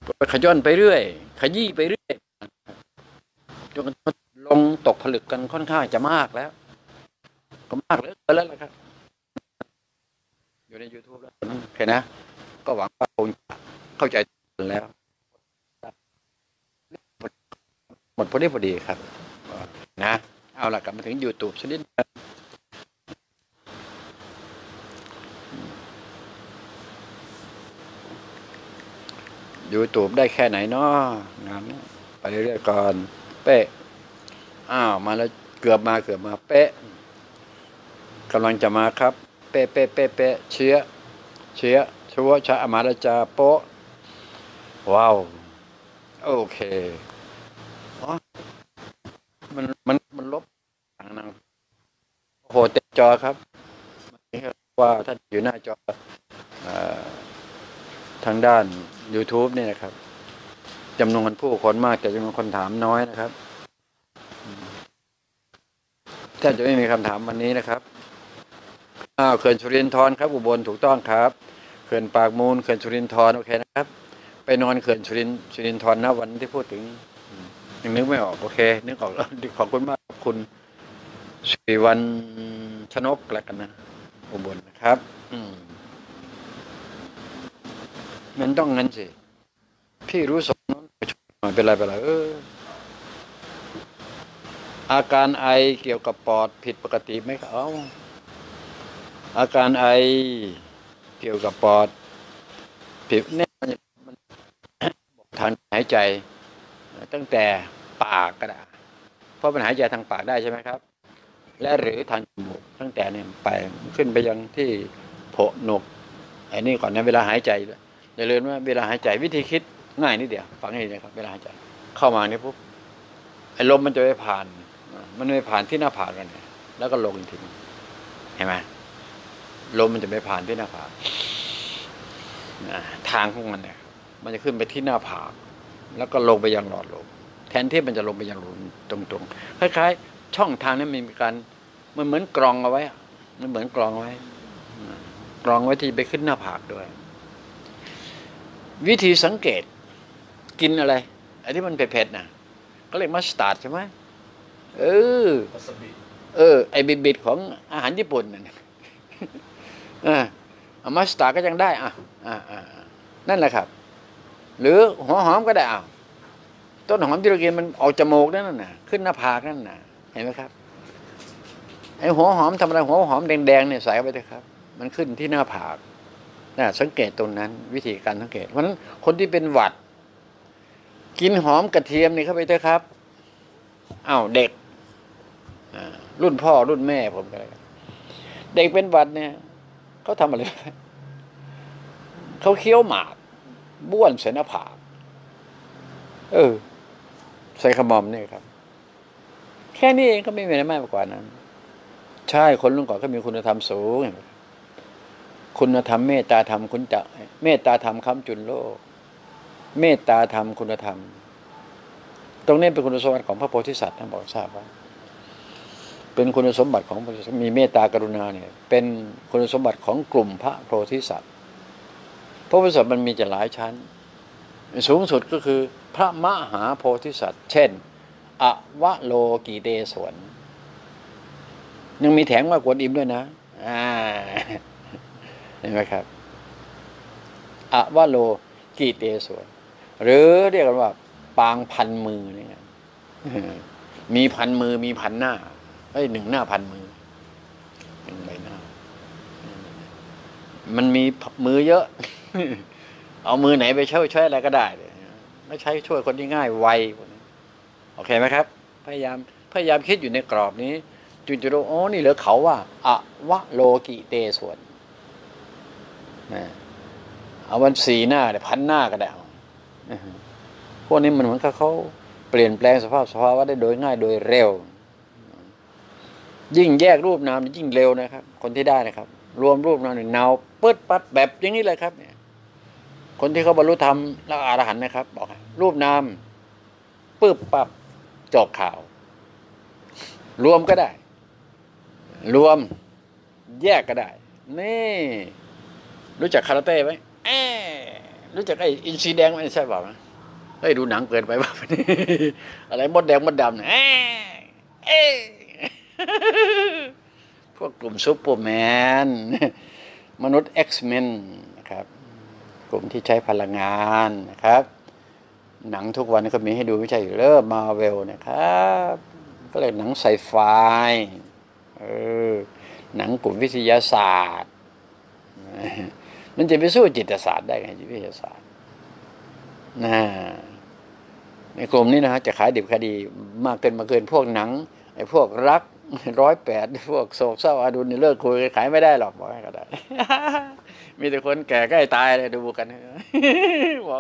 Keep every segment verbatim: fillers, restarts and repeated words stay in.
ขย้อนไปเรื่อยขยี้ไปเรื่อยจนลงตกผลึกกันค่อนข้างจะมากแล้วก็มากเหลือเกินแล้วล่ะครับอยู่ใน YouTube แล้วโอเคนะก็หวังว่าคงเข้าใจแล้วหมดพอดีพอดีครับนะเอาล่ะกลับมาถึง YouTube สักนิดยูทูบได้แค่ไหนเนาะงานนี้ไปเรื่อยๆก่อนเป๊ะอ้าวมาแล้วเกือบมาเกือบมาเป๊ะกำลังจะมาครับเป๊ะเป๊ะเป๊ะเป๊ะเชื้อเชื้อชัวชะมาแล้วจะโป๊ะว้าวโอเคอ๋อมันมันมันลบต่างนังโอ้โหเต็มจอครับว่าท่านอยู่หน้าจอทางด้าน YouTube นี่นะครับจำนวนผู้คนมากแต่จำนวนคนถามน้อยนะครับแทบจะไม่มีคำถามวันนี้นะครับอ้าวเขื่อนสุรินทร์ครับอุบลถูกต้องครับเขื่อนปากมูลเขื่อนสุรินทร์โอเคนะครับไปนอนเขื่อนสุรินสุรินทร์นะวันที่พูดถึงยังนึกไม่ออกโอเคนึกออกแล้วขอบคุณมากขอบคุณสิริวัลย์ชนกแล้วกันนะอุบลนะครับอืมมันต้องงั้นสิพี่รู้สมน้องเป็นไรเป็นไรเอออาการไอเกี่ยวกับปอดผิดปกติไหมเอาอาการไอเกี่ยวกับปอดผิวเนี่ยมันบอกทางหายใจตั้งแต่ปากก็ได้เพราะมันหายใจทางปากได้ใช่ไหมครับและหรือทางจมูกตั้งแต่เนี่ยไปขึ้นไปยังที่โผล่หนกไอ้นี่ก่อนนะเวลาหายใจอย่าลืมว่าเวลาหายใจวิธีคิดง่ายนิดเดียวฟังให้ดีนะครับเวลาหายใจเข้ามาเนี่ยปุ๊บไอ้ลมมันจะไปผ่านมันไม่ผ่านที่หน้าผากกันแล้วก็ลงทีเห็นไหมลมมันจะไปผ่านที่หน้าผากทางของมันเนี่ยมันจะขึ้นไปที่หน้าผากแล้วก็ลงไปยังหลอดลมแทนที่มันจะลงไปยังหลอดตรงๆคล้ายๆช่องทางนี้มีการมันเหมือนกรองเอาไว้มันเหมือนกรองไว้กรองไว้ที่ไปขึ้นหน้าผากด้วยวิธีสังเกตกินอะไรไอ้ที่มันเผ็ดๆนะก็เรียกมัสตาร์ดใช่ไหมเออเออไอ้บิดๆของอาหารญี่ปุ่นนั่นอ่ามัสตาร์ดก็ยังได้อ่ะอ่าอ่านั่นแหละครับหรือหัวหอมก็ได้อ่ะต้นหอมที่เรากินมันออกจมูกนั่นน่ะขึ้นหน้าผากนั่นน่ะเห็นไหมครับไอ้หัวหอมทำอะไรหัวหอมแดงๆเนี่ยใส่ไปเลยครับมันขึ้นที่หน้าผากน่ะสังเกตตรงนั้นวิธีการสังเกตเพราะฉะนั้นคนที่เป็นหวัดกินหอมกระเทียมนี่เข้าไปเถอะครับอ้าวเด็กรุ่นพ่อรุ่นแม่ผมก็เด็กเป็นหวัดเนี่ยเขาทำอะไรเขาเคี้ยวหมากบ้วนใส่หน้าผากเออใส่ขมอมเนี่ยครับแค่นี้เองก็ไม่มีอะไรมากกว่านั้นใช่คนรุ่นก่อนก็มีคุณธรรมสูงคุณธรรมเมตตาธรรมคุณจะเมตตาธรรมค้ำจุนโลกเมตตาธรรมคุณธรรมตรงนี้เป็นคุณสมบัติของพระโพธิสัตว์ท่านบอกทราบว่าเป็นคุณสมบัติของมีเมตตากรุณาเนี่ยเป็นคุณสมบัติของกลุ่มพระโพธิสัตว์พระโพธิสัตว์มันมีจะหลายชั้นสูงสุดก็คือพระมหาโพธิสัตว์เช่นอวโลกิเตศวรยังมีแถมว่ากวนอิมด้วยนะอ่าเห็นไหมครับอวโลกิเตศวรหรือเรียกกันว่าปางพันมือเนี่ยมีพันมือมีพันหน้าไอ้หนึ่งหน้าพันมือหนึ่งใบหน้ามันมีมือเยอะเอามือไหนไปช่วยช่วยอะไรก็ได้ไม่ใช้ช่วยคนที่ง่ายไวโอเคไหมครับพยายามพยายามคิดอยู่ในกรอบนี้จุนจุโรโอ้นี่เหลือเขาว่าอวโลกิเตศวรเอาวันสี่หน้าเนี่ยพันหน้าก็ได้พวกนี้มันเหมือนกับเขาเปลี่ยนแปลงสภาพสภาวะได้โดยง่ายโดยเร็วยิ่งแยกรูปนามยิ่งเร็วนะครับคนที่ได้นะครับรวมรูปนามเนี่ยเนาเปิดปัดแบบอย่างนี้เลยครับเนี่ยคนที่เขาบรรลุธรรมแล้วอรหันต์นะครับบอกรูปนามปึ๊บปั๊บจบข่าวรวมก็ได้รวมแยกก็ได้นี่รู้จักคาราเต้ไหมแอรู้จักไอ้อินทรีแดงไหมใช่เปล่าเฮ้ยดูหนังเกินไปป่ะอะไรมดแดงมดดำเนี่ยเอ๊ะพวกกลุ่มซูเปอร์แมนมนุษย์ X Men นะครับกลุ่มที่ใช้พลังงานนะครับหนังทุกวันก็มีให้ดูไม่ใช่หรือเริ่มมาเวลนะครับก็เรียกหนังไซไฟเออหนังกลุ่มวิทยาศาสตร์มันจะไปสู้จิตศาสตร์ได้ไงจิตวิทยาศาสตร์นะในกลุ่มนี้นะฮะจะขายดิบขายดีมากเกินมาเกินพวกหนังไอ้พวกรักร้อยแปดพวกโศกเศร้าอาดุลนี่เลิกคุยขายไม่ได้หรอกบอกให้ก็ได้ มีแต่คนแก่ใกล้ตายเลยดูกันบอก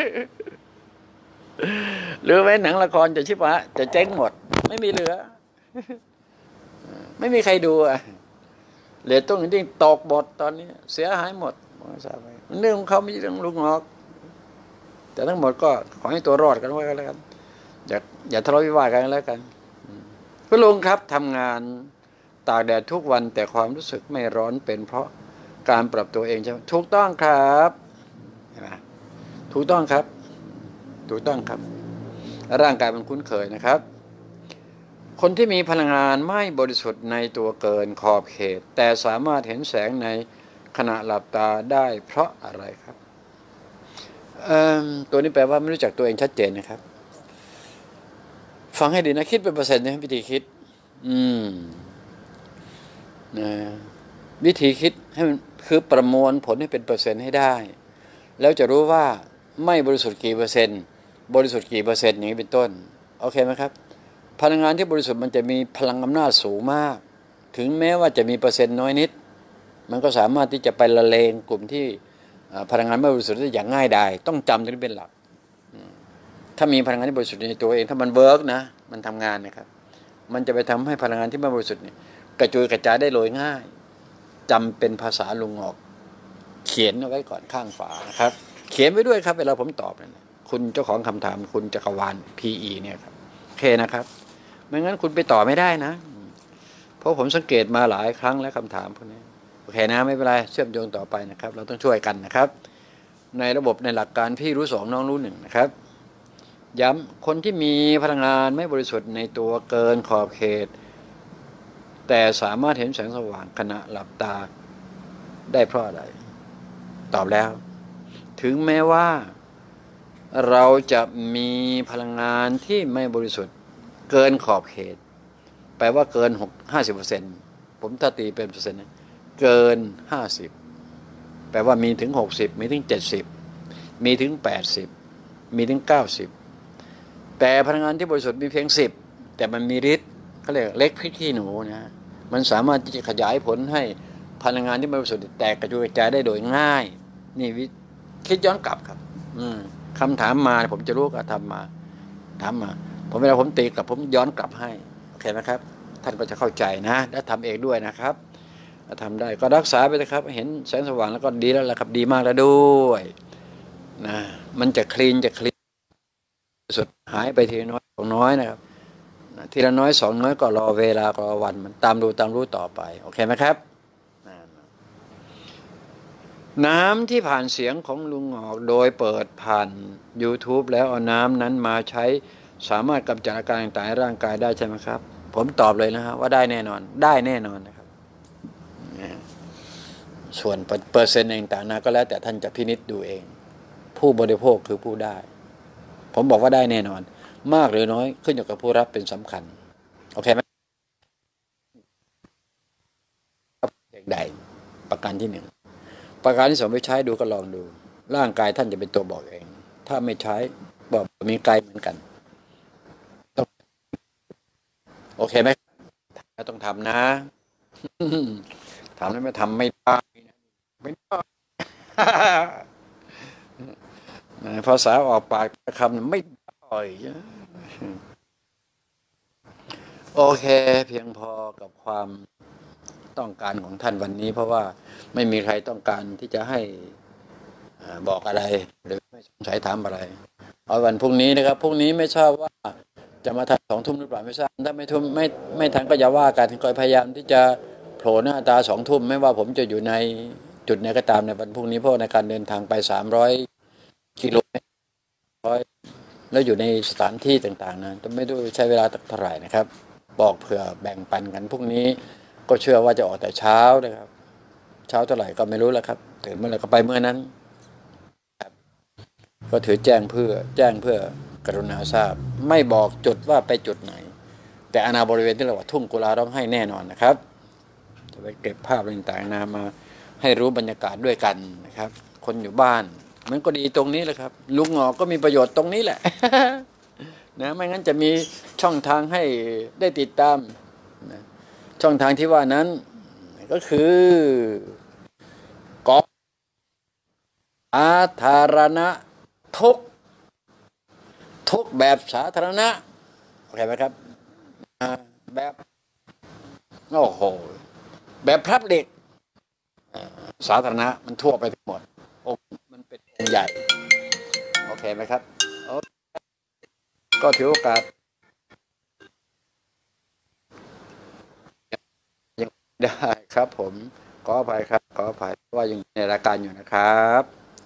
หรือไว้หนังละครจะชิบะจะเจ๊งหมดไม่มีเหลือไม่มีใครดูอ่ะเหลือต้นจริงตกบทตอนนี้เสียหายหมดเรื่องของเขาไม่ใช่เรื่องลุงงอกแต่ทั้งหมดก็ขอให้ตัวรอดกันไว้ก็แล้วกันอย่าอย่าทะเลาะวิวาทกันแล้วกันคุณลุงครับทำงานตากแดดทุกวันแต่ความรู้สึกไม่ร้อนเป็นเพราะการปรับตัวเองใช่ไหมถูกต้องครับเห็นไหมถูกต้องครับถูกต้องครับร่างกายมันคุ้นเคยนะครับคนที่มีพลังงานไม่บริสุทธิ์ในตัวเกินขอบเขตแต่สามารถเห็นแสงในขณะหลับตาได้เพราะอะไรครับตัวนี้แปลว่าไม่รู้จักตัวเองชัดเจนนะครับฟังให้ดีนะคิดเป็นเปอร์เซ็นต์นะวิธีคิดอืมนะวิธีคิดให้มันคือประมวลผลให้เป็นเปอร์เซ็นต์ให้ได้แล้วจะรู้ว่าไม่บริสุทธิ์กี่เปอร์เซ็นต์บริสุทธิ์กี่เปอร์เซ็นต์อย่างนี้เป็นต้นโอเคไหมครับพลังงานที่บริสุทธิ์มันจะมีพลังอำนาจสูงมากถึงแม้ว่าจะมีเปอร์เซ็นต์น้อยนิดมันก็สามารถที่จะไปละเลงกลุ่มที่พลังงานไม่บริสุทธิ์ได้อย่างง่ายดายต้องจำตรงนี้เป็นหลักถ้ามีพลังงานที่บริสุทธิ์ในตัวเองถ้ามันเวิร์กนะมันทำงานนะครับมันจะไปทำให้พลังงานที่ไม่บริสุทธิ์เนี่ยกระจุยกระจายได้โดยง่ายจำเป็นภาษาลุงออกเขียนเอาไว้ก่อนข้างฝานะครับเขียนไว้ด้วยครับเวลาผมตอบเนี่ยคุณเจ้าของคำถามคุณจักรวาล พี อี เนี่ยครับโอเคนะครับไม่งั้นคุณไปต่อไม่ได้นะเพราะผมสังเกตมาหลายครั้งแล้วคำถามพวกนี้โอเคนะไม่เป็นไรเชื่อมโยงต่อไปนะครับเราต้องช่วยกันนะครับในระบบในหลักการพี่รู้สองน้องรู้หนึ่งนะครับย้ำคนที่มีพลังงานไม่บริสุทธิ์ในตัวเกินขอบเขตแต่สามารถเห็นแสงสว่างขณะหลับตาได้เพราะอะไรตอบแล้วถึงแม้ว่าเราจะมีพลังงานที่ไม่บริสุทธิ์เกินขอบเขตแปลว่าเกินหกห้าสิบเปอร์เซ็นต์ผมถ้าตีเป็นเปอร์เซ็นต์เกินห้าสิบแปลว่ามีถึงหกสิบมีถึงเจ็ดสิบมีถึงแปดสิบมีถึงเก้าสิบแต่พลังงานที่บริสุทธิ์มีเพียงสิบแต่มันมีฤทธิ์เขาเรียกเล็กพริกขี้หนูนะมันสามารถที่จะขยายผลให้พลังงานที่บริสุทธิ์แตกกระจุยกระจายได้โดยง่ายนี่วิคิดย้อนกลับครับอืมคำถามมาผมจะรู้ก็ทำมาถามมาผมเวลาผมตีกลับผมย้อนกลับให้โอเคไหมครับท่านก็จะเข้าใจนะและทำเองด้วยนะครับถ้าทำได้ก็รักษาไปนะครับเห็นแสงสว่างแล้วก็ดีแล้วล่ะครับดีมากแล้วด้วยนะมันจะคลีนจะคลีนสุดหายไปทีน้อยสองน้อยนะครับทีละน้อยสองน้อยก็รอเวลารอวันมันตามดูตามรู้ต่อไปโอเคไหมครับน้ำที่ผ่านเสียงของลุงออกโดยเปิดผ่าน YouTube แล้วเอาน้ำนั้นมาใช้สามารถกำจัดอาการต่างๆในร่างกายได้ใช่ไหมครับผมตอบเลยนะฮะว่าได้แน่นอนได้แน่นอนนะครับส่วนเปอร์เซ็นต์ต่างๆนะก็แล้วแต่ท่านจะพินิจดูเองผู้บริโภคคือผู้ได้ผมบอกว่าได้แน่นอนมากหรือน้อยขึ้นอยู่กับผู้รับเป็นสำคัญโอเคไหมเด็กใดประการที่หนึ่งประการที่สองไปใช้ดูก็ลองดูร่างกายท่านจะเป็นตัวบอกเองถ้าไม่ใช้บอกมีไกลเหมือนกันโอเคไหมต้องทำนะทำแล้วไม่ทำไม่ได้ไม่ได้ภาษาออกปากคำไม่ได้โอเคเพียงพอกับความต้องการของท่านวันนี้เพราะว่าไม่มีใครต้องการที่จะให้บอกอะไรหรือไม่สงสัยถามอะไรเอาวันพรุ่งนี้นะครับพรุ่งนี้ไม่ทราบว่าจะมาทันสองทุ่มหรือเปล่าไม่ทราบถ้าไม่ทุ่มไม่ไม่ทันก็อย่าว่ากันคอยพยายามที่จะโผล่หน้าตาสองทุ่มไม่ว่าผมจะอยู่ในจุดไหนก็ตามในวันพรุ่งนี้เพราะในการเดินทางไปสามร้อยร้อยแล้วอยู่ในสถานที่ต่างๆนะจะไม่ได้ใช้เวลาเท่าไหร่นะครับบอกเผื่อแบ่งปันกันพรุ่งนี้ก็เชื่อว่าจะออกแต่เช้านะครับเช้าเท่าไหร่ก็ไม่รู้แล้วครับตื่นเมื่อไหร่ก็ไปเมื่อนั้นก็ถือแจ้งเพื่อแจ้งเพื่อกรุณาทราบไม่บอกจุดว่าไปจุดไหนแต่อาณาบริเวณที่เราว่าทุ่งกุลาร้องไห้แน่นอนนะครับจะไปเก็บภาพต่างๆนามาให้รู้บรรยากาศด้วยกันนะครับคนอยู่บ้านมันก็ดีตรงนี้แหละครับลุงหงอก็มีประโยชน์ตรงนี้แหละ นะไม่งั้นจะมีช่องทางให้ได้ติดตามนะช่องทางที่ว่านั้นก็คือกอสาธารณะทุกทุกแบบสาธารณะโอเคไหมครับแบบโอ้โหแบบพับเด็กสาธารณะมันทั่วไปทั้งหมดองค์มันเป็นองค์ใหญ่โอเคไหมครับก็ถือโอกาสยังได้ครับผมขออภัยครับขออภัยว่ายังในรายการอยู่นะครับ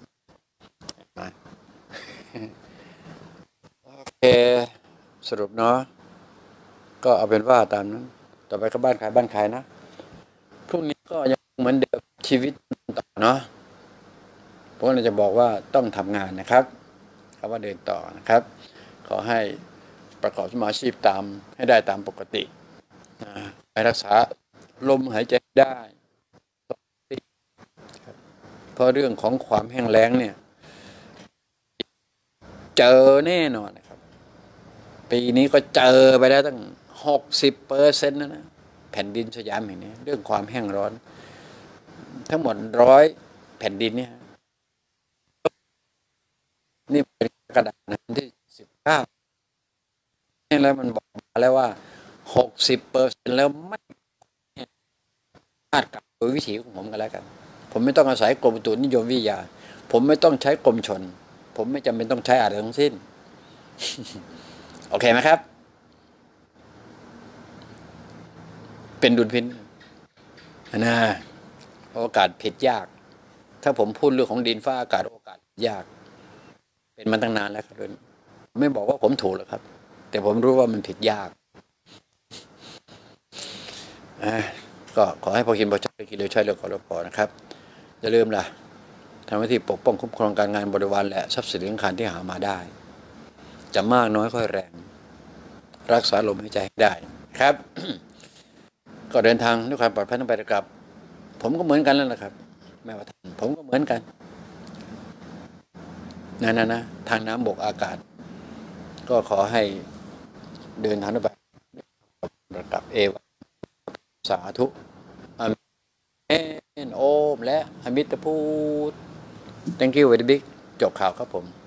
โอเคสรุปเนาะก็เอาเป็นว่าตามนั้นต่อไปก็บ้านขายบ้านขายนะพรุ่งนี้ก็ยังเหมือนเดิมชีวิตต่อเนาะผมเราจะบอกว่าต้องทำงานนะครับคำว่าเดินต่อนะครับขอให้ประกอบสมาชีพตามให้ได้ตามปกติไปรักษาลมหายใจได้เพราะเรื่องของความแห้งแล้งเนี่ยเจอแน่นอนนะครับปีนี้ก็เจอไปแล้วตั้งหกสิบเปอร์เซ็นต์นะนะแผ่นดินสยามแห่งนี้เรื่องความแห้งร้อนทั้งหมดร้อยแผ่นดินเนี่ยนี่เป็นกระดาษที่สิบเก้านี่แล้วมันบอกมาแล้วว่าหกสิบเปอร์เซ็นต์แล้วไม่อาจกลับโดยวิถีของผมกันแล้วกันผมไม่ต้องอาศัยกรมอุตุนิยมวิทยาผมไม่ต้องใช้กรมชนผมไม่จำเป็นต้องใช้อะไรทั้งสิ้นโอเคไหมครับเป็นดุลพินิจนะโอกาสผิดยากถ้าผมพูดเรื่องของดินฟ้าอากาศโอกาสยากเป็นมาตั้งนานแล้วครับไม่บอกว่าผมถูกหรอกครับแต่ผมรู้ว่ามันผิดยากก็ขอให้พอกินพอใช้กินเร็วใช้เร็วขอรพอนะครับอย่าลืมล่ะทำหน้าที่ปกป้องคุ้มครองการงานบริวารและทรัพย์สินเงินคานที่หามาได้จะมากน้อยค่อยแรงรักษาลมหายใจให้ได้ครับ ก็เดินทางด้วยความปลอดภัยทั้งไปและกลับผมก็เหมือนกันแล้วนะครับแม้ว่าท่านผมก็เหมือนกันนั่นนะนะทางน้ำบกอากาศก็ขอให้เดินทางด้วยไปประกับเอวสาธุอาเมนโอมและอมิตรพูด thank you very big จบข่าวครับผม